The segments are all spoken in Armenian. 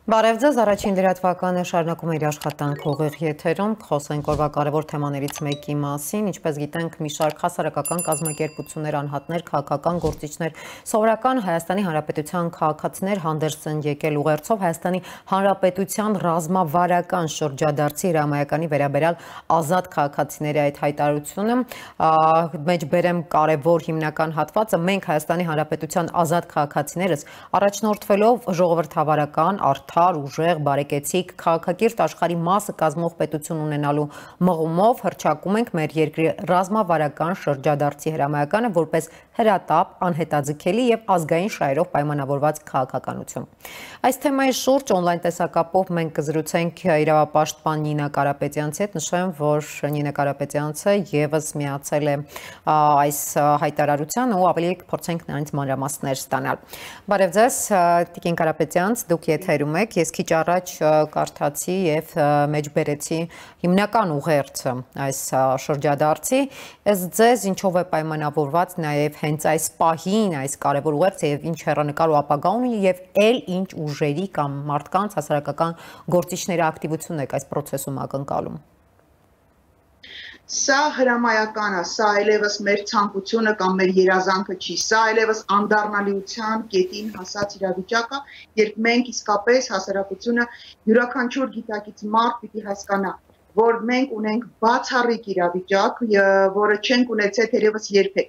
Բարև ձեզ, առաջին լրատվականը շարունակում է իր աշխատանք ուղիղ եթերում, խոսենք օրվա կարևոր թեմաներից մեկի մասին, ինչպես գիտենք, մի շարք հասարակական կազմակերպություններ, անհատներ, քաղաքական գործիչներ, սովորական Հայաստանի Հանրապետության քաղաքացիներ հանդերձ են եկել ուղերձով Հայաստանի Հանրապետության ռազմավարական շրջադարձի հրամայականի վերաբերյալ ազատ քաղաքացիների այդ հայտարարությունը, մեջ բերեմ կարևոր հիմնական հատվածը, մենք Հայաստանի Հանրապետության ազատ քաղաքացիներս առաջնորդվելով ժողովրդավարական, արդար, ուժեղ, բարեկեցիկ, քաղաքակիրթ աշխարհի մասը կազմող պետություն ունենալու մղումով հռչակում ենք մեր երկրի ռազմավարական շրջադարձի հրամայականը որպես հրատապ, անհետաձգելի եւ ազգային շահերով պայմանավորված քաղաքականություն։ Այս թեմայի շուրջ on-line տեսակապով մենք կզրուցենք իրավապաշտպան Նինա Կարապետյանցի հետ, նշեմ, որ Նինա Կարապետյանցը եւս միացել է այս հայտարարությանը ու ավելի փորձենք նրանից մանրամասներ ստանալ։ Բարև ձեզ, Տիկին Կարապետյանց, դուք եթերում եք, ես քիչ առաջ կարդացի եւ մեջբերեցի հիմնական ուղերձը այս շրջադարձի, ձեզ ինչով է պայմանավորված նաեւ հենց այս պահին այս կարևոր ուղերձը եւ ինչ հեռանկար ու ապագա ունի եւ էլ ինչ ուժերի կամ մարդկանց հասարակական գործիչների ակտիվությունն եք այս process-ում ակնկալում։ Սա հրամայական է, սա այլևս մեր ցանկությունը կամ մեր երազանքը չի, սա այլևս անդառնալիության կետին հասած իրավիճակ է, երբ մենք իսկապես հասարակությունը յուրաքանչյուր գիտակից մարդ պիտի հասկանա, որ մենք ունենք բացառիկ իրավիճակ, որը չենք ունեցել թերևս երբեք։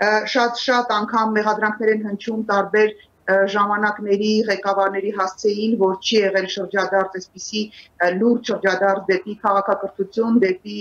Շատ անգամ մեղադրանքներ են հնչում տարբեր ժամանակների ղեկավարների հասցեին, որ չի եղել շրջադարձ, այսպիսի լուրջ շրջադարձ դեպի քաղաքակրթություն, դեպի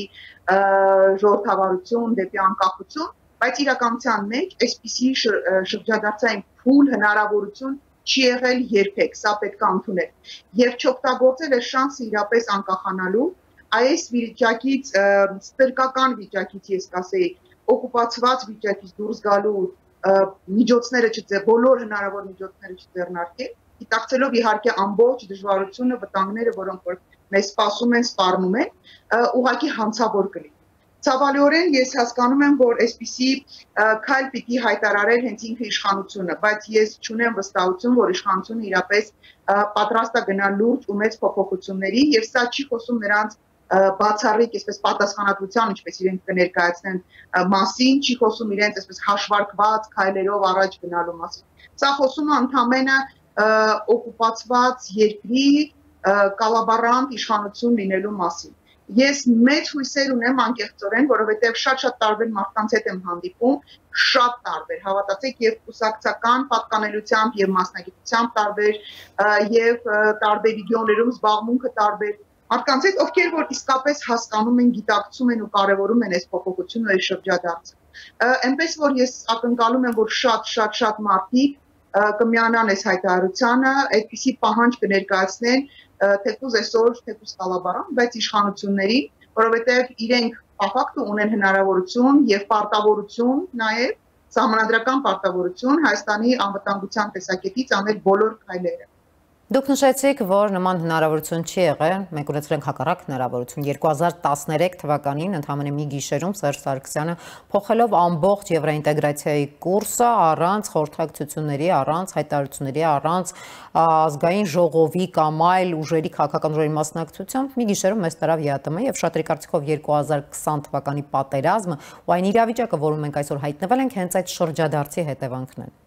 ժողովրդավարություն, դեպի անկախություն, բայց իրականության մեջ այսպիսի շրջադարձային փուլ հնարավորություն չի եղել երբեք, սա պետք է ընդունել։ Եվ չօգտագործել է շանսը իրապես անկախանալու, այս վիճակից, ստրկական վիճակից ես կասեի, օկուպացված վիճակից դուրս գալու միջոցները բոլոր հնարավոր միջոցները չձեռնարկել, գիտակցելով իհարկե ամբողջ դժվարությունը, վտանգները, որոնք որ մեզ սպասում են, սպառնում են, ուղղակի հանցավոր կլինի։ Ցավալիորեն ես հասկանում եմ, որ այսպիսի քայլ պիտի հայտարարել հենց ինքը իշխանությունը, բայց ես չունեմ վստահություն, որ իշխանությունը իրապես պատրաստ է գնալ լուրջ ու մեծ փոփոխությունների, եւ սա չի խոսում նրանց բացառիկ, այսպես պատասխանատվության, ինչպես իրենք կներկայացնեն մասին, չի խոսում իրենց այսպես հաշվարկված քայլերով առաջ գնալու մասին։ Սա խոսում է ընդամենը օկուպացված երկրի կալաբարանտ իշխանություն լինելու մասին։ Ես մեծ հույսեր ունեմ անկեղծորեն, որովհետև շատ տարբեր մարդկանց հետ եմ հանդիպում, շատ տարբեր, հավատացեք, եւ կուսակցական պատկանելությամբ եւ մասնագիտությամբ տարբեր, եւ տարբեր ռեգիոններում զբաղմունքը տարբեր մարդկանց հետ, ովքեր որ իսկապես հասկանում են, գիտակցում են ու կարևորում են այս փոփոխությունը ու այս շրջադարձը։ Այնպես որ ես ակնկալում եմ, որ շատ մարդիկ կմիանան այս հայտարարությանը, այդպիսի պահանջ կներկայացնեն թեկուզ այսօր, թեկուզ կալաբարան, բայց իշխանությունների, որովհետև իրենք փախակտը ունեն հնարավորություն եւ պարտավորություն նաեւ սահմանադրական պարտավորություն Հայաստանի անվտանգության տեսակետից անել բոլոր քայլերը։ Դուք նշեցիք, որ նման հնարավորություն չի եղել, մենք ունեցել ենք հակառակ հնարավորություն 2013 թվականին ընդհանրապես մի գիշերում Սերժ Սարգսյանը փոխելով ամբողջ եվրոինտեգրացիայի կուրսը առանց խորհրդակցությունների, առանց հայտարարությունների, առանց ազգային ժողովի կամ այլ ուժերի քաղաքական ուժերի մասնակցությամբ մի գիշերում մեծ տարավ ԵԱՏՄ եւ շատրի կարծիքով 2020 թվականի պատերազմը ու այն իրավիճակը, որում մենք այսօր հայտնվել ենք, հենց այդ շրջադարձի հետևանքն են։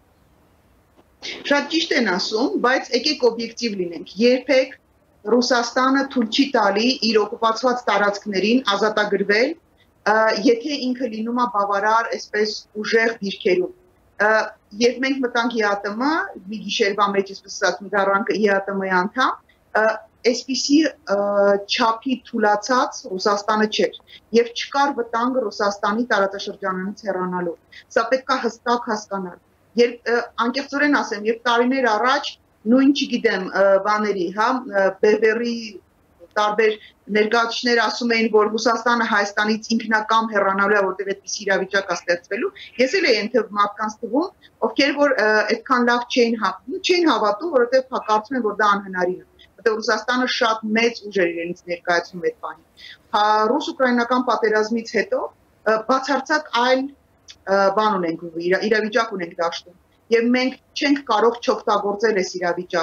Շատ ճիշտ են ասում, բայց եկեք օբյեկտիվ լինենք։ Երբեք Ռուսաստանը թույլ չի տալի իր օկուպացված տարածքներին ազատագրվել, եթե ինքը լինում է բավարար այսպես ուժեղ դիրքերում։ Երբ մենք մտանք ԵԱՏՄ, մի գիշերվա մեջ այսպես ասած դառանք ԵԱՏՄ-ի անդամ, այսպիսի չափի թուլացած Ռուսաստանը չէր եւ չկար վտանգ Ռուսաստանի տարածաշրջանից հեռանալու։ Սա պետք է հստակ հասկանալ։ Երբ անկեղծորեն ասեմ, երբ տարիներ առաջ նույն չգիտեմ բաների, հա, բևերի տարբեր ներկայացուցիչներ ասում էին, որ Ռուսաստանը Հայաստանից ինքնակամ հեռանալու է, որտեղ այդպիսի իրավիճակ է ստեղծվելու, ես էլ եմ մարդկանց թվում, ովքեր որ այդքան լավ չէին հավատում, որովհետև կարծում են, որ դա անհնարին է, որտեղ Ռուսաստանը շատ մեծ ուժեր իրենից ներկայացնում այդ բանին։ Ռուս-ուկրաինական պատերազմից հետո բացարձակ այլ բան ունենք իրավիճակ ունենք դաշտում եւ մենք չենք կարող չօգտագործել այս իրավիճակը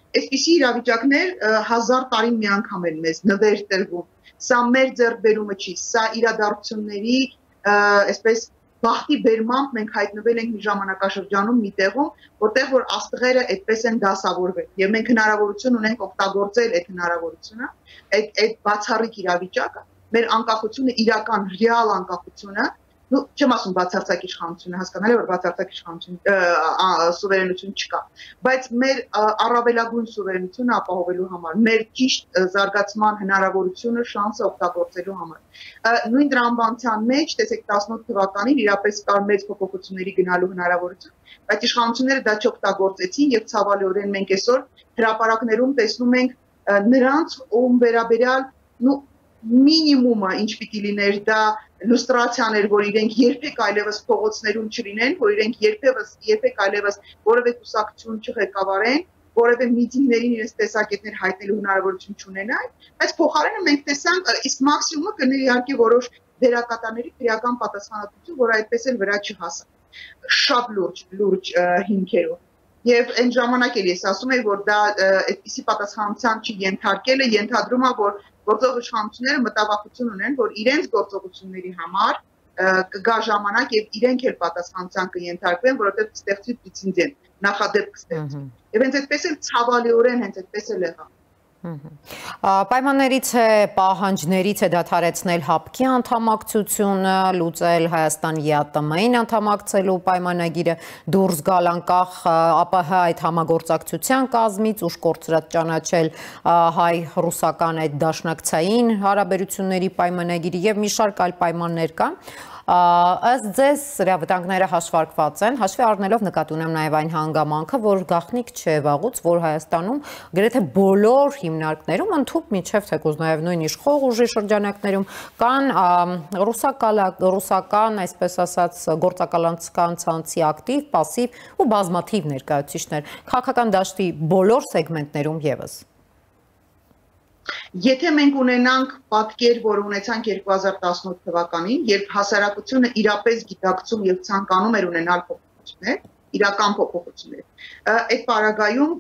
Այսպիսի իրավիճակներ 1000 տարին մի անգամ են մեզ նվեր տրվում։ Սա մեր ձեռքբերումը չի, սա իրադարձությունների այսպես բախտի բերմամբ մենք հայտնվել ենք մի ժամանակաշրջանում մի տեղում, որտեղ որ աստղերը այդպես են դասավորվել եւ մենք հնարավորություն ունենք օգտագործել այդ հնարավորությունը, այդ բացառիկ իրավիճակը, մեր անկախությունը, իրական ռեալ անկախությունը, ну, չեմ ասում բացարձակ իշխանությունը, հասկանալի որ բացարձակ իշխանություն սուվերենություն չկա, բայց մեր առավելագույն սուվերենությունը ապահովելու համար, մեր ճիշտ զարգացման հնարավորությունը, շանսը օգտագործելու համար։ Նույն տրամաբանության մեջ, տեսեք 18 թվականին իրապես կար մեծ փոփոխությունների գնալու հնարավորություն, բայց իշխանությունները դա չօգտագործեցին եւ ցավալիորեն մենք այսօր հրապարակներում տեսնում ենք նրանց ում վերաբերյալ, ну, մինիմումը ինչ պիտի լիներ դա լուստրացիաներ, որ իրենք երբեք այլևս փողոցներում չլինեն, որ իրենք երբեք այլևս որևէ կուսակցություն չղեկավարեն, որևէ միտինգներին իրենց տեսակետներ հայտնելու հնարավորություն չունենան, բայց փոխարենը մենք տեսանք, իսկ մաքսիմումը կներ իհարկե որոշ դերակատարների քրեական պատասխանատվություն, որ այդպես էլ վրա չհասա։ Շատ լուրջ հիմքերով։ Եվ այն ժամանակ էլ ես ասում եմ, որ դա այդպիսի պատասխանատվության չենթարկելը ենթադրում է, որ գործող իշխանությունները մտավախություն ունեն, որ իրենց գործողությունների համար կգա ժամանակ եւ իրենք էլ պատասխանատվության կենթարկվեն, որովհետեւ ստեղծվի պրեցեդենտ, նախադեպ կստեղծվի։ Եվ հենց այդպես էլ ցավալիորեն հենց այդպես էլ եղավ։ Պայմաններից է, պահանջներից է դադարեցնել ՀԱՊԿ-ի անդամակցությունը, լուծել Հայաստանի ԵԱՏՄ-ին անդամակցելու պայմանագիրը, դուրս գալ անկախ ԱՊՀ այդ համագործակցության կազմից, ուշ կորցրած ճանաչել հայ-ռուսական այդ դաշնակցային հարաբերությունների պայմանագիրը եւ մի շարք այլ պայմաններ կան։ Ըստ ձեզ սրա վտանգները հաշվարկված են, հաշվի առնելով նկատի ունեմ նաև այն հանգամանքը, որ գաղտնիք չէ վաղուց, որ Հայաստանում գրեթե բոլոր հիմնարկներում ընդհուպ միջև թեկուզ նաև նույն իշխող ուժի շրջանակներում կան ռուսական, այսպես ասած, գործակալական ցանցի ակտիվ, պասիվ ու բազմաթիվ ներկայացուցիչներ, քաղաքական դաշտի բոլոր սեգմենտներում եւս։ Եթե մենք ունենանք պատկեր, որ ունեցանք 2018 թվականին, երբ հասարակությունը իրապես գիտակցում եւ ցանկանում էր ունենալ փոփոխություններ, իրական փոփոխություններ, այդ պարագայում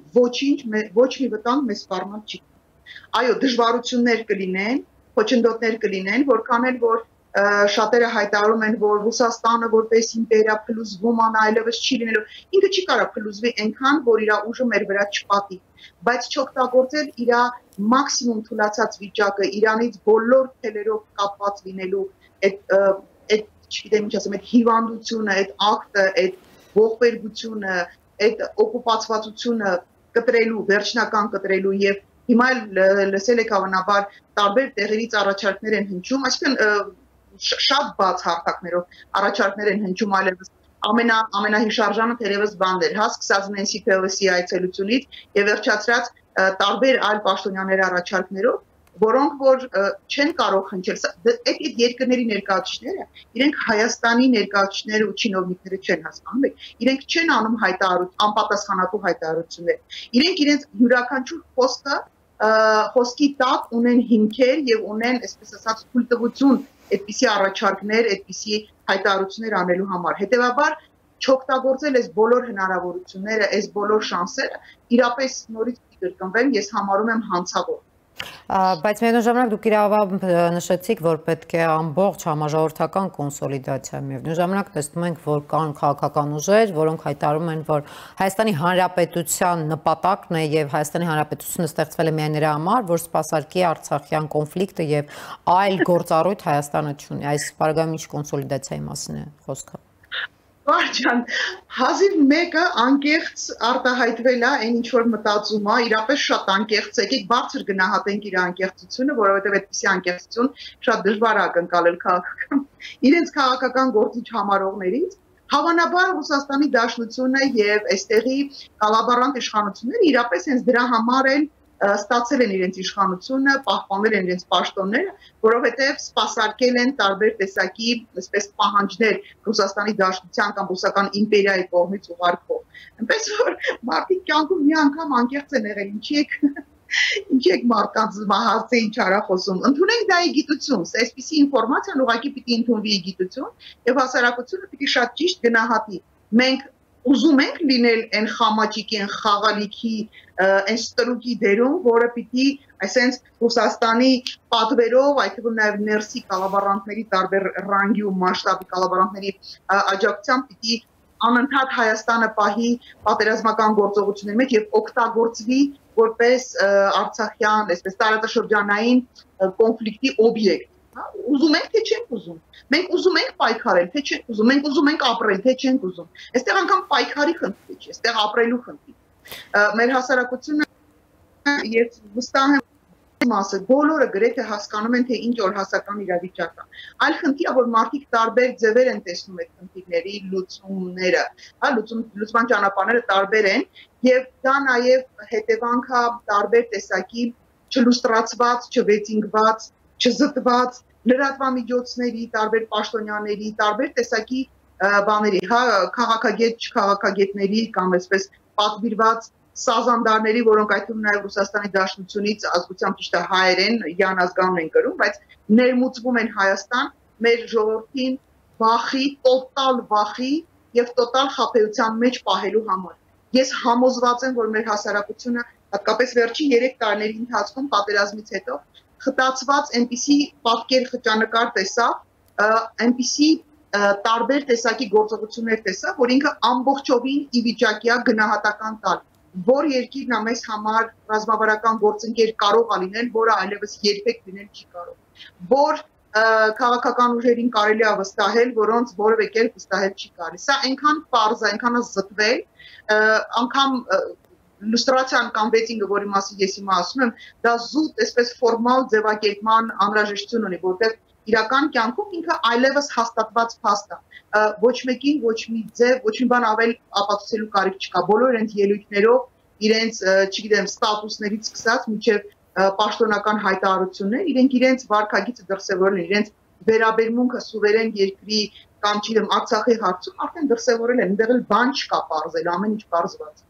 ոչ մի վտանգ մեզ սպառնալ չի։ Այո, դժվարություններ կլինեն, խոչընդոտներ կլինեն, որքան էլ որ շատերը հայտարարում են, որ Ռուսաստանը որպես իմպերիա փլուզվում է, այլևս չի լինելու։ Ինքը չի կարող փլուզվի այնքան, որ իր ուժը մեր վրա չպատի, բայց չօգտագործել իր մաքսիմում թույլատրած վիճակը, իրանից բոլոր թելերով կապված լինելու այդ չգիտեմ ինչ ասեմ, այդ հիվանդությունը, այդ ակտը, այդ ողբերգությունը, այդ օկուպացվածությունը կտրելու, վերջնական կտրելու եւ հիմա լսել եք հավանաբար տարբեր տեղերից առաջարկներ են հնչում, այսինքն շատ բաց հարթակներով առաջարկներ են հնչում այլևս ամենահիշարժանը թերևս բանն էր, սկսած Նենսի Փելոսի այցելությունից եւ վերջացրած տարբեր այլ պաշտոնյաների առաջարկներով, որոնք որ չեն կարող հնչել, այդ երկրների ներկայացուցիչները, իրենք Հայաստանի ներկայացուցիչները ու չինովնիկները չեն հասկանում, իրենք չեն անում անպատասխանատու հայտարարություններ, իրենք իրենց յուրաքանչյուր խոսքի տակ ունեն հիմքեր եւ ունեն, այսպես ասած, թույլտվություն այդպիսի առաջարկներ, այդպիսի հայտարարություններ անելու համար։ Հետևաբար չօգտագործել այս բոլոր հնարավորությունները, այս բոլոր շանսերը, իրապես նորից կրկնվեն, ես համարում եմ հանցավոր։ Բայց միևնույն դուք իրավամբ նշեցիք, որ պետք է ամբողջ համաժողովրդական կոնսոլիդացիա միևնույն ժամանակ տեսնում ենք, որ կան քաղաքական ուժեր, որոնք հայտարարում են, որ Հայաստանի Հանրապետության նպատակն է եւ Հայաստանի Հանրապետությունը ստեղծվել է միայն նրա համար, որ սպասարկի Արցախյան կոնֆլիկտը եւ այլ գործառույթ Հայաստանը չունի։ Այս բaragայում ինչ կոնսոլիդացիայի մասին է խոսքը։ Վարչան, հազիվ մեկը անկեղծ արտահայտվել է, այն ինչ որ մտածում է, իրապես շատ անկեղծ եկեք բարձր գնահատենք իր անկեղծությունը, որովհետև այդպիսի անկեղծություն շատ դժվար է ակնկալել քաղաքական իրենց քաղաքական գործիչ համարողներից, հավանաբար Ռուսաստանի Դաշնությունը եւ այստեղի կալաբարանտ իշխանությունները իրապես հենց դրա համար են ստացել են իրենց իշխանությունը, պահպանել են իրենց պաշտոնները, որովհետև սպասարկել են տարբեր տեսակի, այսպես պահանջներ Ռուսաստանի Դաշնության կամ ռուսական իմպերիայի կողմից ուղարկվող։ Այնպես որ մարդիկ կյանքում մի անգամ անկեղծ են եղել, ինչի եք մարդկանց հարցը ինչ արա խոսում։ Ընդունենք դա գիտություն, այսպիսի ինֆորմացիան ուղղակի պիտի ընդունվի գիտություն եւ հասարակությունը պիտի շատ ճիշտ գնահատի։ Մենք ուզում ենք լինել այն խամաճիկի, այն խաղալիքի, այն ստրուկի դերում, որը պիտի այսենց Ռուսաստանի պատվերով, այդ թվում նաև ներսի կալաբարանտների տարբեր ռանգի ու մասշտաբի կալաբարանտների աջակցությամբ պիտի անընդհատ Հայաստանը պահի պատերազմական գործողությունների մեջ եւ օգտագործվի որպես արցախյան, այսպես տարածաշրջանային կոնֆլիկտի օբյեկտ։ Ուզում ենք թե չենք ուզում։ Մենք ուզում ենք պայքարել, թե չենք ուզում։ Մենք ուզում ենք ապրել, թե չենք ուզում։ Այստեղ անգամ պայքարի խնդիր չէ, այստեղ ապրելու խնդիր։ Մեր հասարակությունը ես վստահ եմ մասը բոլորը գրեթե հասկանում են թե ինչ օրհասական իրավիճակ է։ Այլ խնդիրը որ մարդիկ տարբեր ձևեր են տեսնում այդ խնդիրների լուծումները, հա, լուծման ճանապարհները տարբեր են եւ դա նաեւ հետևանք է տարբեր տեսակի չլուստրացված, չվեցինգված, չզտված լրատվամիջոցների, տարբեր պաշտոնյաների, տարբեր տեսակի բաների, հա, քաղաքագետ, չքաղաքագետների կամ այսպես պատվիրված սազանդարների, որոնք այդ թվում նաև Ռուսաստանի Դաշնությունից ազգությամբ ճիշտ է հայեր են, յան ազգանուն են կրում, բայց ներմուծվում են Հայաստան մեր ժողովրդին վախի, տոտալ վախի եւ տոտալ խաբեության մեջ պահելու համար։ Ես համոզված եմ, որ մեր հասարակությունը հատկապես վերջին 3 տարիների ընթացքում պատերազմից հետո խտացված այնպիսի պատկեր խճանկար տեսավ, այնպիսի տարբեր տեսակի գործողություններ տեսավ, որ ինքը ամբողջովին ի վիճակի է գնահատական տալ, որ երկիրն է մեզ համար ռազմավարական գործընկեր կարող է լինել, որը այլևս երբեք լինել չի կարող, որ քաղաքական ուժերին կարելի է վստահել, որոնց որևէ կերպ վստահել չի կարելի։ Սա այնքան պարզ է, այնքան է զտվել, անգամ լուստրացիան կամ վեցինգը, որի մասին ես հիմա ասում եմ, դա զուտ այսպես ֆորմալ ձևակերպման անհրաժեշտություն ունի, որտեղ իրական կյանքում ինքը այլևս հաստատված փաստ է։ Ոչ մեկին, ոչ մի ձև, ոչ մի բան ավել ապացուցելու կարիք չկա։ Բոլորը իրենց ելույթներով, իրենց, չգիտեմ, ստատուսներից սկսած մինչև պաշտոնական հայտարարություններ, իրենց վարքագիծը դրսևորել են, իրենց վերաբերմունքը սուվերեն երկրի կամ չգիտեմ Արցախի հարցում արդեն դրսևորել են, այնտեղ էլ բան չկա պարզել, ամեն ինչ պարզված։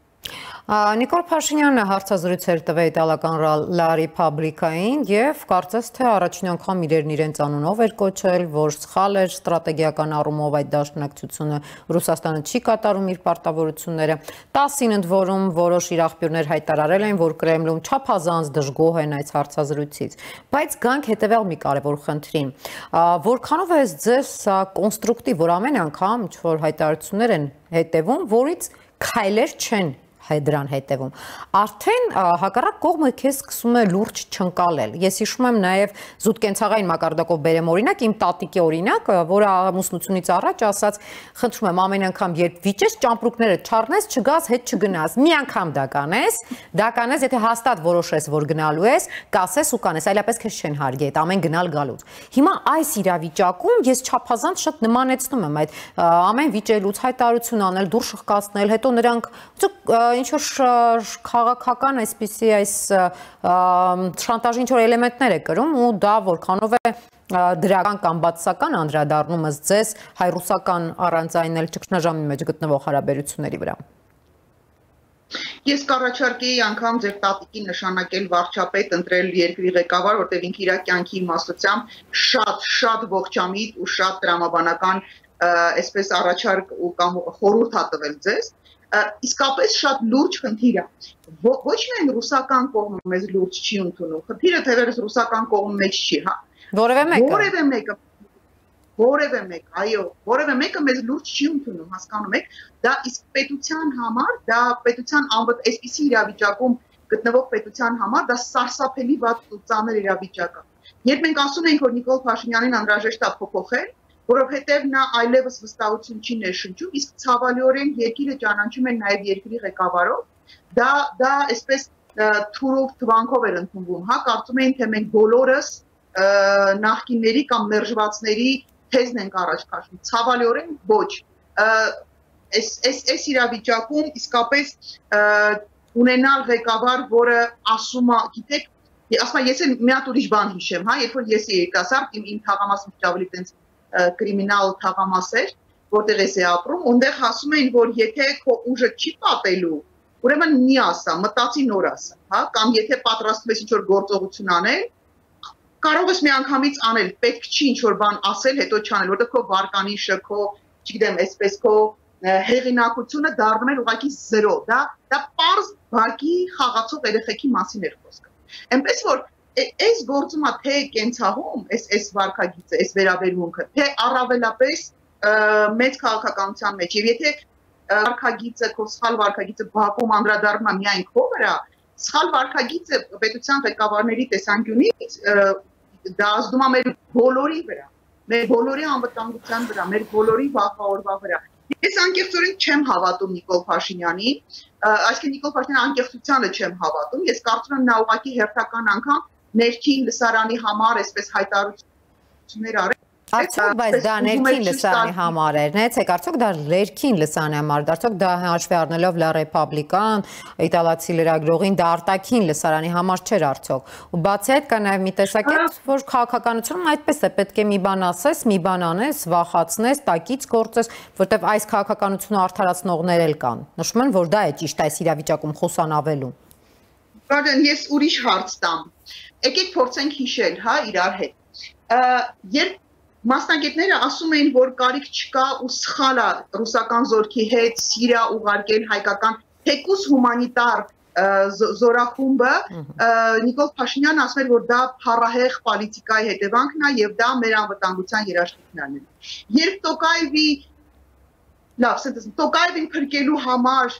Նիկոլ Փաշինյանը հարցազրույց էր տվել իտալական La Repubblica-ին եւ կարծես թե առաջին անգամ իրենց անունով էր կոչել, որ սխալ էր ստրատեգիական առումով այդ դաշնակցությունը Ռուսաստանը չի կատարում իր պարտավորությունները։ 10-ին ընդ որում որոշ իր աղբյուրներ հայտարարել են, որ Կրեմլում չափազանց դժգոհ են այս հարցազրույցից։ Բայց գանք հետեւյալ մի կարևոր խնդրին, որքանով է ձեզ կոնստրուկտիվ, որ ամեն անգամ ինչ որ հայտարարություններ են հետևում, որից քայլեր չեն դրան հետևում։ Արդեն հակառակ կողմը քեզ սկսում է լուրջ չընկալել։ Ես հիշում եմ նաև զուտ կենցաղային մակարդակով բերեմ օրինակ, իմ տատիկի օրինակ, որը ամուսնությունից առաջ ասաց, խնդրում եմ ամեն անգամ երբ վիճես ճամպրուկները չառնես, չգաս, հետ չգնաս։ Մի անգամ դա կանես, եթե հաստատ որոշես, որ գնալու ես, կասես ու կանես, այլապես քեզ չեն հարգի այդ ամեն գնալ գալուց։ Հիմա այս իրավիճակում ես չափազանց շատ նմանեցնում եմ այդ ամեն վիճելուց հայտարարություն անել, դուր շղկացնել, հետո նրանք ինչ-որ քաղաքական այսպիսի այս շանտաժի ինչ-որ էլեմենտներ է կրում ու դա որքանով է դրական կամ բացասական անդրադառնումս ձեզ հայ-ռուսական առանձայնել ճգնաժամի մեջ գտնվող հարաբերությունների վրա։ Ես կառաջարկեի անգամ ձեր տատիկին նշանակել վարչապետ, ընտրել երկրի ղեկավար, որտեղ ինքը իր կյանքի իմաստությամբ շատ ողջամիտ ու շատ տրամաբանական այսպես առաջարկ ու կամ խորհուրդ է տվել ձեզ։ Իսկապես շատ լուրջ խնդիր է։ Ոչ միայն ռուսական կողմը մեզ լուրջ չի ընդունում, խնդիրը թերևս ռուսական կողմի մեջ չի, հա։ Որևէ մեկ, այո, որևէ մեկը մեզ լուրջ չի ընդունում, հասկանում եք, դա իսկ պետության համար, դա պետության անվտ այսպիսի իրավիճակում գտնվող պետության համար դա սարսափելի վատ ու ծանր իրավիճակ է։ Երբ մենք ասում ենք, որ Նիկոլ Փաշինյանին անհրաժեշտ է փոփոխել, որովհետև նա այլևս վստահություն չի ներշնչում, իսկ ցավալիորեն երկիրը ճանաչում են նաև երկրի ղեկավարով, դա այսպես թուրով թվանքով էր ընդունվում, հա, կարծում էին, թե մենք բոլորս նախկինների կամ մերժվածների թեզն ենք առաջ քաշում, ցավալիորեն ոչ, այս իրավիճակում իսկապես ունենալ ղեկավար, որը ասում է, գիտեք, ասում եմ, ես մի հատ ուրիշ բան հիշեմ, հա, երբ որ ես երիտասարդ, իմ թաղամասը մի ավելի տենց կրիմինալ թաղամաս էր, որտեղ ես ապրում, այնտեղ ասում էին, որ եթե քո ուժը չի պատելու, ուրեմն մի ասա, մտածի նոր ասա, հա, կամ եթե պատրաստվում ես ինչ-որ գործողություն անել, կարող ես մի անգամից անել, պետք չի ինչ-որ բան ասել, հետո չանել, որտեղ քո վարկանիշը, քո, չգիտեմ, այսպես քո հեղինակությունը դառնում էր ուղղակի 0, դա պարզ բակի խաղացող երեխեքի մասին էր խոսքը։ Այնպես որ այս գործումը թե կենցաղում, այս վարքագիծը, այս վերաբերմունքը, թե առավելապես մեծ քաղաքականության մեջ, եւ եթե վարքագիծը, քո սխալ վարքագիծը բակում անդրադառնա միայն քո վրա, սխալ վարքագիծը պետության ղեկավարների տեսանկյունից դա ազդում է մեր բոլորի վրա, մեր բոլորի անվտանգության վրա, մեր բոլորի վաղվա օրվա վրա։ Ես անկեղծորեն չեմ հավատում Նիկոլ Փաշինյանին, այսինքն Նիկոլ Փաշինյանի անկեղծությանը չեմ հավատում, ես կարծում եմ նա ուղղակի հերթական անգամ ներքին լսարանի համար այսպես հայտարարություններ արել։ Արդյոք բայց դա ներքին լսարանի համար էր, նայեցեք, արդյոք դա ներքին լսարանի համար, արդյոք դա հաշվի առնելով Լա Ռեպաբլիկան, իտալացի լրագրողին, դա արտաքին լսարանի համար չէր արդյոք։ Ու բացի այդ կա նաև մի տեսակետ, որ քաղաքականությունում այդպես է, պետք է մի բան ասես, մի բան անես, վախացնես, տակից գործես, որտեղ այս քաղաքականությունը արդարացնողներ էլ կան։ Նշում են, որ դա է ճիշտ այս իրավիճակում խուսանավելու։ Բարեն, ես ուրիշ հարց տամ։ Եկեք փորձենք հիշել, հա, իրար հետ։ Երբ մասնագետները ասում էին, որ կարիք չկա ու սխալ է ռուսական զորքի հետ Սիրիա ուղարկել հայկական թեկուզ հումանիտար զորախումբը, Նիկոլ Փաշինյանը ասում էր, որ դա փառահեղ պոլիտիկայի հետևանքն է եւ դա մեր անվտանգության երաշխիքն է։ Երբ Տոկաևին փրկելու համար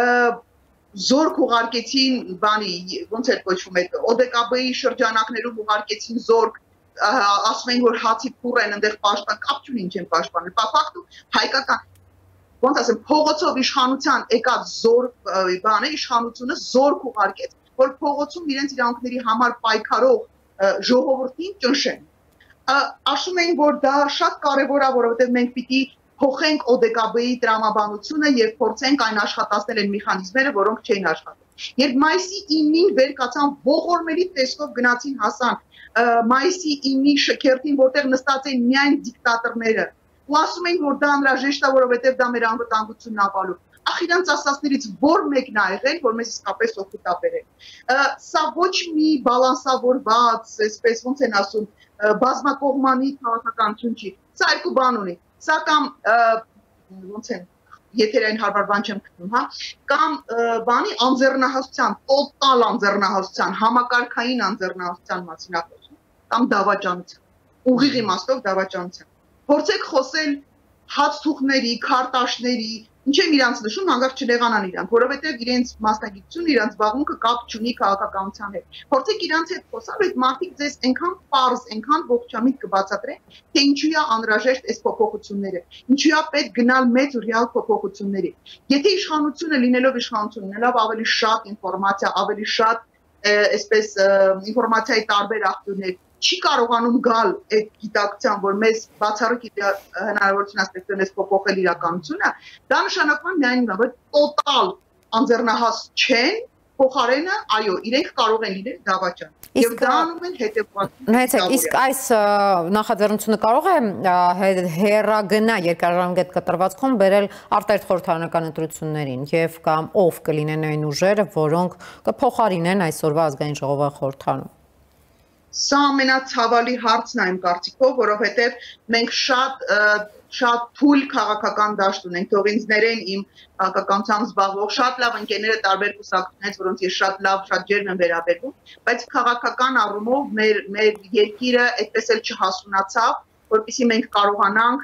զորք ուղարկեցին, ոնց էր կոչվում այդ ՕԴԿԲ-ի շրջանակներում ուղարկեցին զորք, ասում են, որ հացի փուռ են ընդեղ պաշտպան, կապ չունի ինչ են պաշտպանել, փախտու հայկական, ոնց ասեմ, փողոցով իշխանության եկած իշխանությունը զորք ուղարկեց, որ փողոցում իրենց իրավունքների համար պայքարող ժողովրդին ճնշեն։ Ասում են, որ դա շատ կարևոր է, որովհետև մենք պիտի փոխենք ՕԴԿԲ-ի տրամաբանությունը եւ փորձենք այն աշխատացնել են մեխանիզմները, որոնք չէին աշխատում։ Երբ մայիսի 9-ին վեր կացան ողորմելի տեսքով գնացին հասան մայիսի 9-ի շքերթին, որտեղ նստած էին միայն դիկտատորները, ու ասում էին, որ դա անհրաժեշտ է, որովհետև դա մեր անվտանգությունն ապահովում։ Ախ, իրանց ասածներից որ մեկն է եղել, որ մեզ իսկապես օգուտ է բերել։ Սա ոչ մի բալանսավորված, այսպես ոնց են ասում, բազմակողմանի քաղաքականություն չի։ Սա երկու բան ունի։ Սա կամ ոնց են եթերային հարմար բան չեմ գտնում, հա, կամ բանի անձեռնահասության, տոտալ անձեռնահասության, համակարգային անձեռնահասության մասին է խոսում, կամ դավաճանության, ուղիղ իմաստով դավաճանության։ Փորձեք խոսել հացթուղների, քարտաշների, ինչ են իրանց նշում, հանգարց չնեղանան իրանք, որովհետև իրենց մասնագիտությունը, իրանց զբաղմունքը կապ չունի քաղաքականության հետ։ Փորձեք իրանց հետ խոսալ, այդ մարդիկ ձեզ այնքան պարզ, այնքան ողջամիտ կբացատրեն, թե ինչու է անհրաժեշտ այս փոփոխությունները, ինչու է պետք գնալ մեծ ու ռեալ փոփոխությունների։ Եթե իշխանությունը լինելով իշխանություն, ունենալով ավելի շատ ինֆորմացիա, ավելի շատ այսպես ինֆորմացիայի տարբեր աղբյուրներ, չի կարողանում գալ այդ գիտակցության, որ մեզ բացառիկ հնարավորություն ասպեկտորն էս փոփոխել իրականությունը, դա նշանակում է միայն որ տոտալ անձեռնահաս չեն, փոխարենը, այո, իրենք կարող են լինել դավաճան։ Եվ դա անում են հետևողական։ Նայեցեք, իսկ այս նախաձեռնությունը կարող է հեռագնա երկարաժամկետ կտրվածքում բերել արտերտ խորհրդարանական ընտրություններին եւ կամ ով կլինեն այն ուժերը, որոնք կփոխարինեն այսօրվա ազգային ժողովի խորհրդարանում։ Սա ամենացավալի հարցն է իմ կարծիքով, որովհետև մենք շատ թույլ քաղաքական դաշտ ունենք, թող ինձ ներեն իմ քաղաքականությամբ զբաղվող շատ լավ ընկերները տարբեր կուսակցություններից, որոնց ես շատ լավ, շատ ջերմ եմ վերաբերվում, բայց քաղաքական առումով մեր երկիրը այդպես էլ չհասունացավ, որպեսզի մենք կարողանանք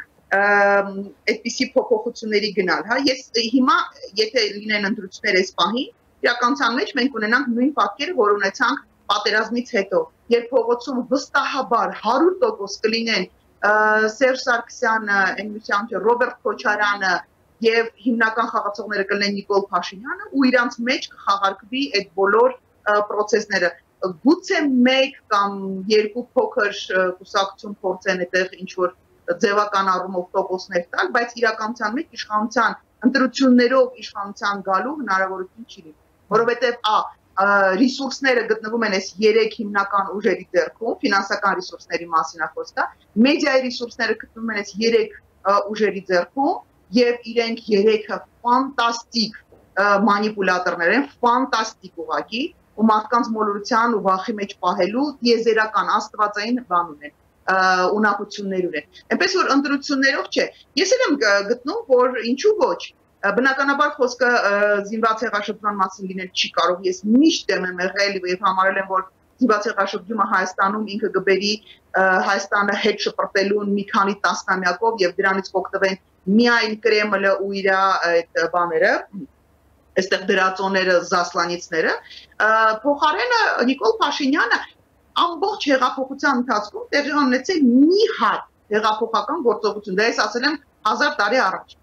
այդպիսի փոփոխությունների գնալ, հա, ես հիմա եթե լինեն ընտրություններ այս պահին, իրականության մեջ մենք ունենանք նույն պատկերը, որ ունեցանք պատերազմից հետո, երբ փողոցում վստահաբար 100% կլինեն Սերժ Սարգսյանը, Ռոբերտ Քոչարյանը եւ հիմնական խաղացողները կլինեն Նիկոլ Փաշինյանը ու իրանց մեջ կխաղարկվի այդ բոլոր process-ները։ Գուցե մեկ կամ երկու փոքր կուսակցություն փորձեն այդտեղ ինչ որ ձևական առումով տոկոսներ տալ, բայց իրականության մեջ իշխանության ընտրություններով իշխանության գալու հնարավորություն չի լինի, որովհետեւ ռեսուրսները գտնվում են այս 3 հիմնական ուժերի ձեռքում, ֆինանսական ռեսուրսների մասին է խոսքը, մեդիայի ռեսուրսները գտնվում են այս 3 ուժերի ձեռքում եւ իրենք 3-ը ֆանտաստիկ մանիպուլատորներ են, ֆանտաստիկ ուղղակի ու մարդկանց մոլորության ու վախի մեջ պահելու տիեզերական աստվածային բան ունեն։ ունակություններ ունեն։ Այնպես որ ընտրություններով չէ։ Ես էլ եմ գտնում, որ ինչու ոչ, բնականաբար խոսքը զինված հեղաշրջման մասին լինել չի կարող։ Ես միշտ եմ եղել եւ համարել եմ, որ զինված հեղաշրջումը Հայաստանում ինքը կբերի Հայաստանը հետ շպրտելուն մի քանի տասնամյակով եւ դրանից կօգտվեն միայն Կրեմլը ու իր այդ բաները, այստեղ դրածոները, զասլանիցները, փոխարենը Նիկոլ Փաշինյանը ամբողջ հեղափոխության ընթացքում տեղի ունեցել մի հատ հեղափոխական գործողություն, դա ես ասել եմ 1000 տարի առաջ։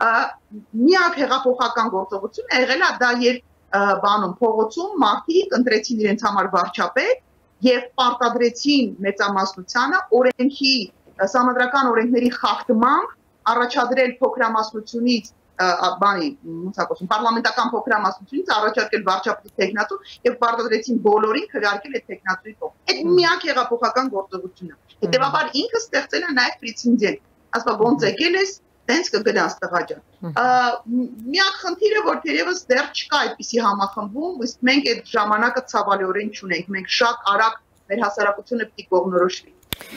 Միակ հեղափոխական գործողությունը եղել է դա, երբ բանում փողոցում մարդիկ ընտրեցին իրենց համար վարչապետ եւ պարտադրեցին մեծամասնությանը օրենքի սահմանադրական օրենքների խախտմամբ առաջադրել փոքրամասնությունից բանի պարլամենտական փոքրամասնությունից առաջարկել վարչապետի տեխնատու եւ պարտադրեցին բոլորին քվեարկել այդ տեխնատուի տող։ Այդ միակ հեղափոխական գործողությունն է։ Հետեւաբար ինքը ստեղծել է նաեւ պրեցեդենտ։ Ասpa ոնց եկել ես տենց կգնաս տղա ջան։ Միակ խնդիրը, որ թերևս դեռ չկա այդպիսի համախմբում, իսկ մենք այդ ժամանակը ցավալիորեն չունենք։ Մենք շատ արագ մեր հասարակությունը պիտի կողմնորոշվի։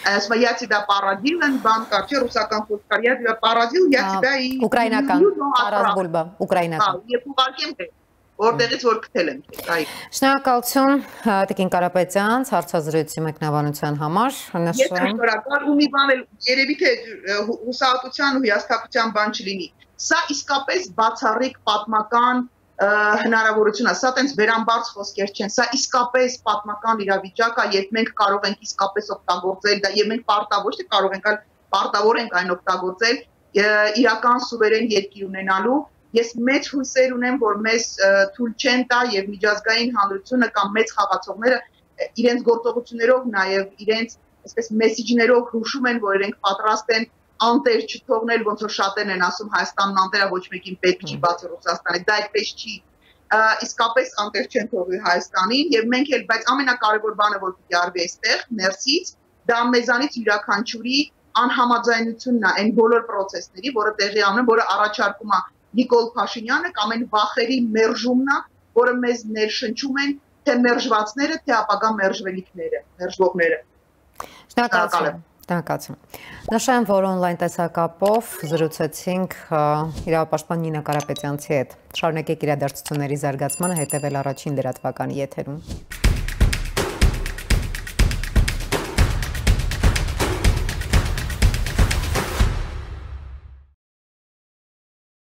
Я тебя породил, бан, короче, русском футболе, я тебя породил, я тебя и... Ուկրաինական, Տարաս Բուլբա, ուկրաինական։ Եվ ուղարկեմ թե, որտեղից որ գտել եմ թե, այ։ Շնորհակալություն Տիկին Կարապետյան, հարցազրույցի մեկնաբանության համար։ Ես շնորհակալ ու մի բան էլ երևի թե հուսահատության ու հիասթափության բան չլինի։ Սա իսկապես բացառիկ պատմական հնարավորություն է, սա տենց վերամբարձ խոսքեր չեն, սա իսկապես պատմական իրավիճակ է, երբ մենք կարող ենք իսկապես օգտագործել դա, եւ մենք պարտավոր չէ կարող ենք, այլ պարտավոր ենք այն օգտագործել իրական սուվերեն երկիր ունենալու։ Ես մեծ հույսեր ունեմ, որ մեզ թույլ չեն տա եւ միջազգային հանրությունը կամ մեծ խաղացողները իրենց գործողություններով նաեւ իրենց այսպես մեսեջներով հուշում են, որ իրենք պատրաստ են անտեր չթողնել, ոնց որ շատերն են ասում Հայաստանն անտեր է, ոչ մեկին պետք չի բացի Ռուսաստանի, դա այդպես չի, իսկապես անտեր չեն թողի Հայաստանին եւ մենք էլ, բայց ամենակարևոր բանը, որ պիտի արվի այստեղ ներսից, դա մեզանից յուրաքանչյուրի անհամաձայնությունն է այն բոլոր process-ների, որը տեղի ունեն, որը առաջարկում է Նիկոլ Փաշինյանը կամ այն վախերի մերժումն է, որը մեզ ներշնչում են թե մերժվածները, թե ապագա մերժվելիքները, մերժվողները։ Շնորհակալություն։ Շնորհակալություն։ Նշեմ, որ on-line տեսակապով զրուցեցինք իրավապաշտպան Նինա Կարապետյանցի հետ։ Շարունակեք իրադարձությունների զարգացմանը հետևել առաջին լրատվականի եթերում։